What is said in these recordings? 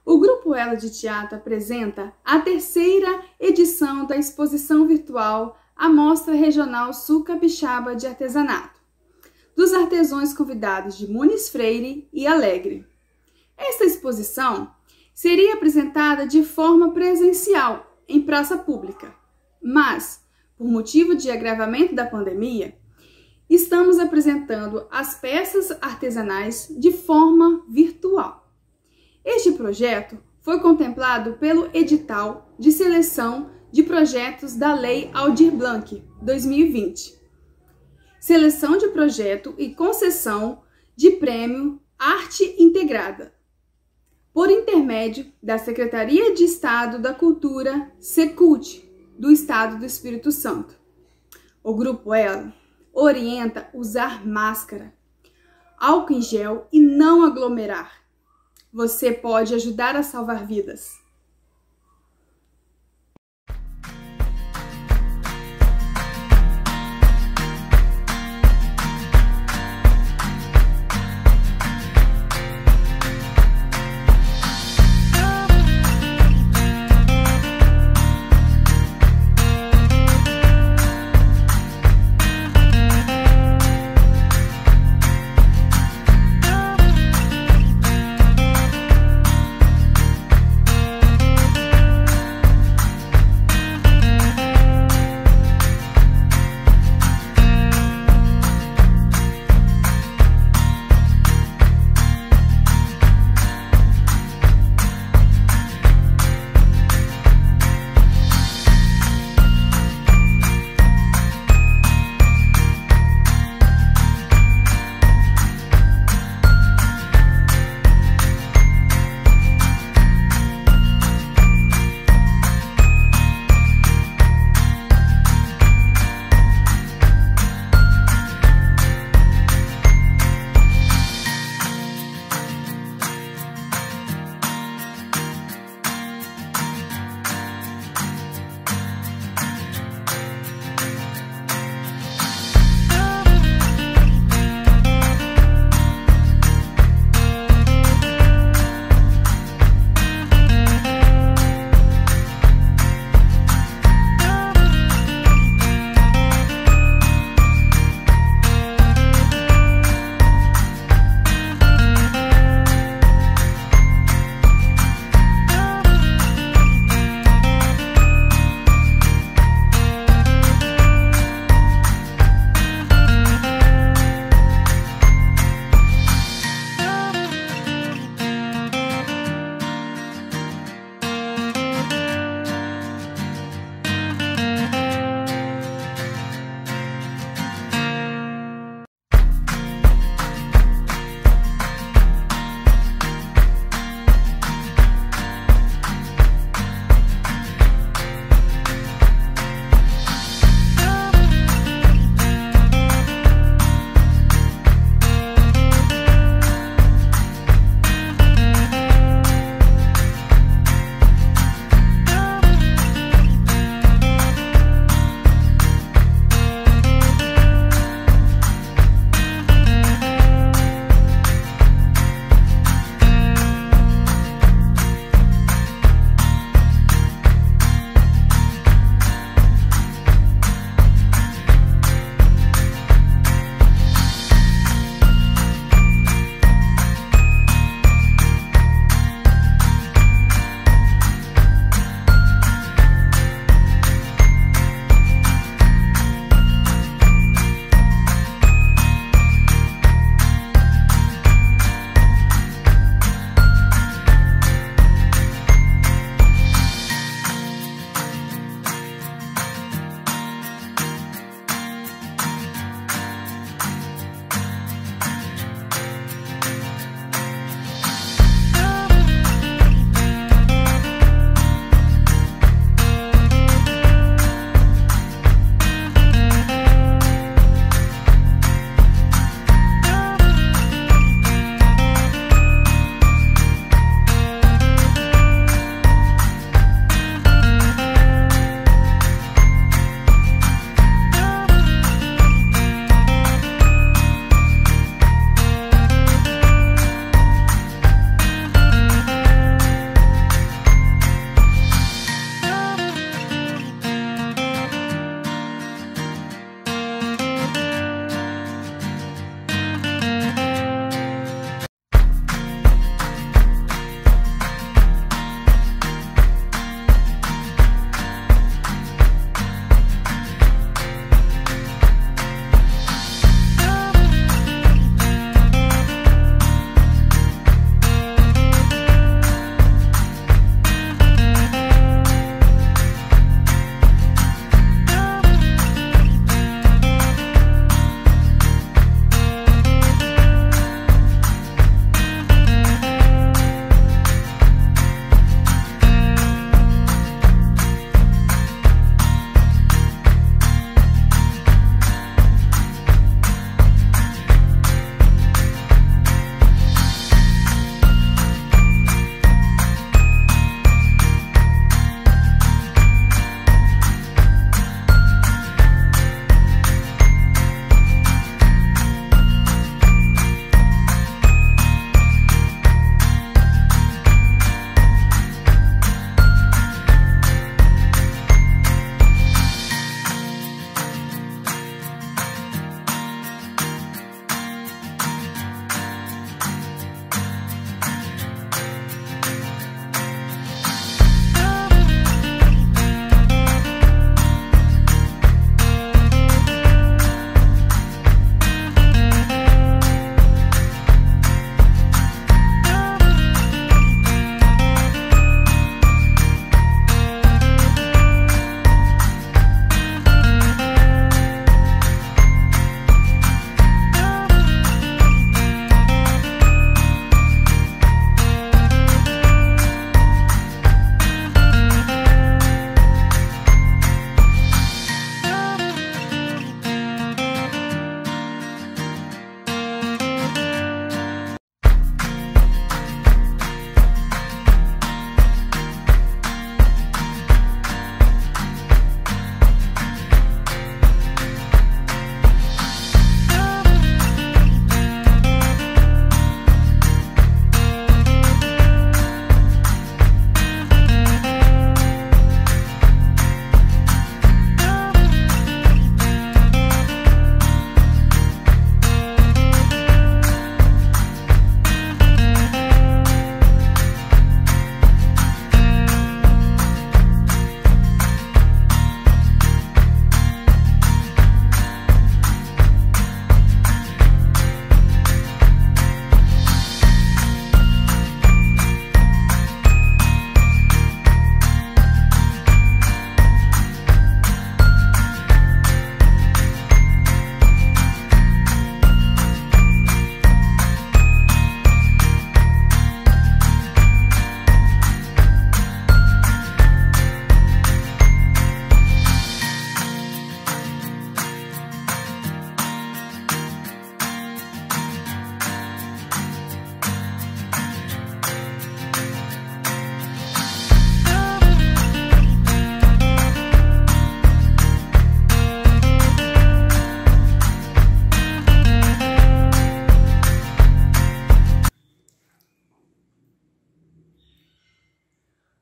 O Grupo Elo de Teatro apresenta a terceira edição da exposição virtual A Mostra Regional Sul Capixaba de Artesanato, dos artesãos convidados de Muniz Freire e Alegre. Esta exposição seria apresentada de forma presencial, em praça pública, mas, por motivo de agravamento da pandemia, estamos apresentando as peças artesanais de forma virtual. Este projeto foi contemplado pelo edital de seleção de projetos da Lei Aldir Blanc 2020. Seleção de projeto e concessão de prêmio Arte Integrada, por intermédio da Secretaria de Estado da Cultura, SECULT, do Estado do Espírito Santo. O Grupo Elo orienta usar máscara, álcool em gel e não aglomerar. Você pode ajudar a salvar vidas.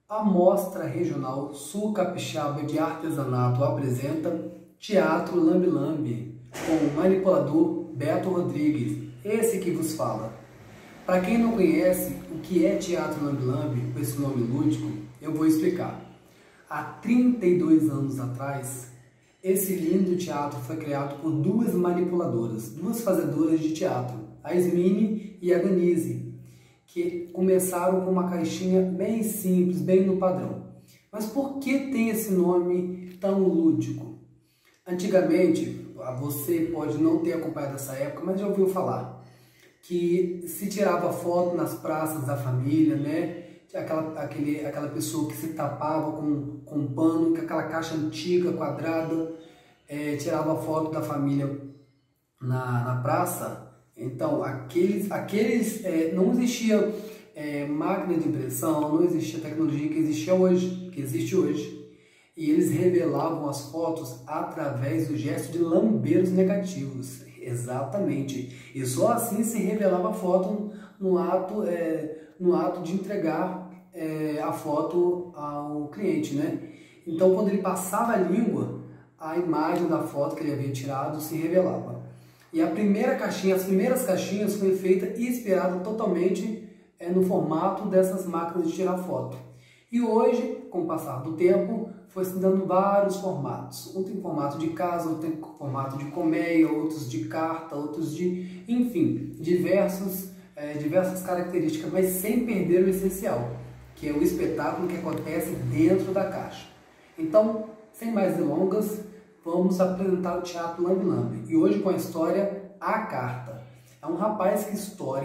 A Mostra Regional Sul Capixaba de Artesanato apresenta Teatro Lambe Lambe, com o manipulador Beto Rodrigues, esse que vos fala. Para quem não conhece o que é Teatro Lambe Lambe, com esse nome lúdico, eu vou explicar. Há 32 anos atrás, esse lindo teatro foi criado por duas manipuladoras, duas fazedoras de teatro, a Ismine e a Denise, que começaram com uma caixinha bem simples, bem no padrão. Mas por que tem esse nome tão lúdico? Antigamente, você pode não ter acompanhado essa época, mas já ouviu falar, que se tirava foto nas praças da família, né? Aquela pessoa que se tapava com um pano, com aquela caixa antiga, quadrada, tirava foto da família na praça. Então, não existia máquina de impressão, não existia tecnologia que existe hoje. E eles revelavam as fotos através do gesto de lamber os negativos. Exatamente. E só assim se revelava a foto no ato de entregar a foto ao cliente, né? Então, quando ele passava a língua, a imagem da foto que ele havia tirado se revelava. E as primeiras caixinhas foi feita inspirada totalmente no formato dessas máquinas de tirar foto. E hoje, com o passar do tempo, foi se dando vários formatos. Um tem formato de casa, outro tem formato de colmeia, outros de carta, outros de... enfim, diversas características, mas sem perder o essencial, que é o espetáculo que acontece dentro da caixa. Então, sem mais delongas, vamos apresentar o Teatro Lambe Lambe. E hoje com a história A Carta. É um rapaz que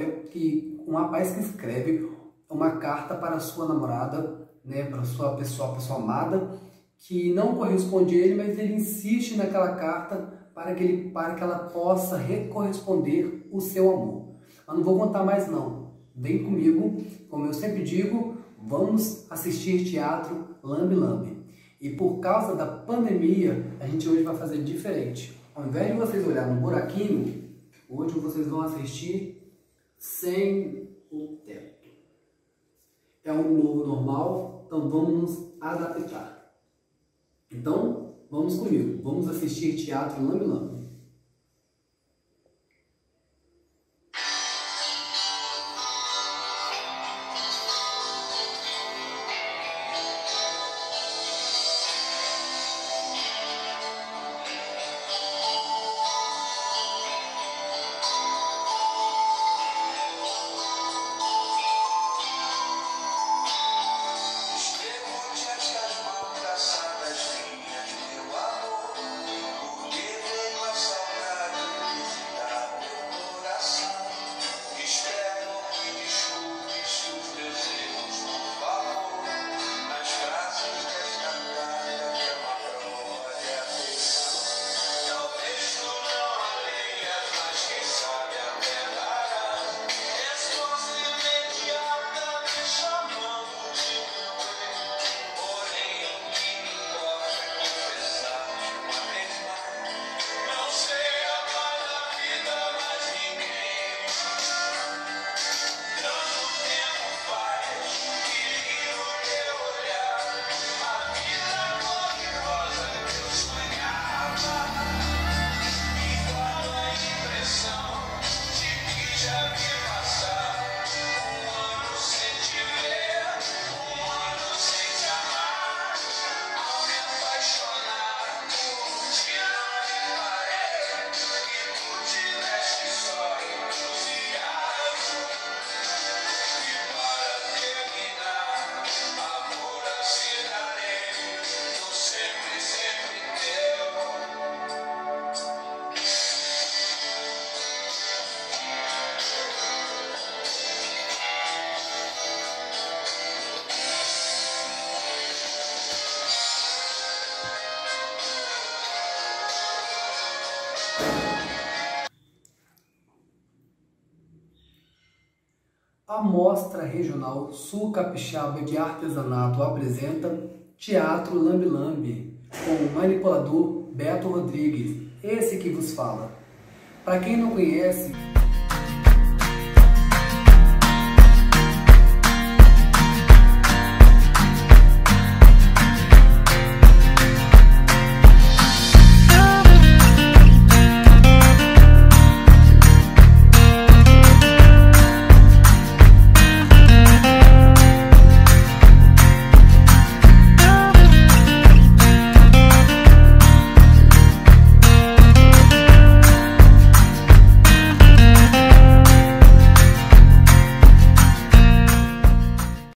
escreve uma carta para a sua namorada, né, para a sua pessoa amada, que não corresponde a ele, mas ele insiste naquela carta para que ela possa corresponder o seu amor. Mas não vou contar mais não. Vem comigo, como eu sempre digo, vamos assistir Teatro Lambe Lambe. E por causa da pandemia, a gente hoje vai fazer diferente. Ao invés de vocês olharem no buraquinho, hoje vocês vão assistir sem o teto. É um novo normal, então vamos nos adaptar. Então, vamos comigo. Vamos assistir Teatro Lambe Lambe. A Mostra Regional Sul Capixaba de Artesanato apresenta Teatro Lambe Lambe, com o manipulador Beto Rodrigues, esse que vos fala. Para quem não conhece,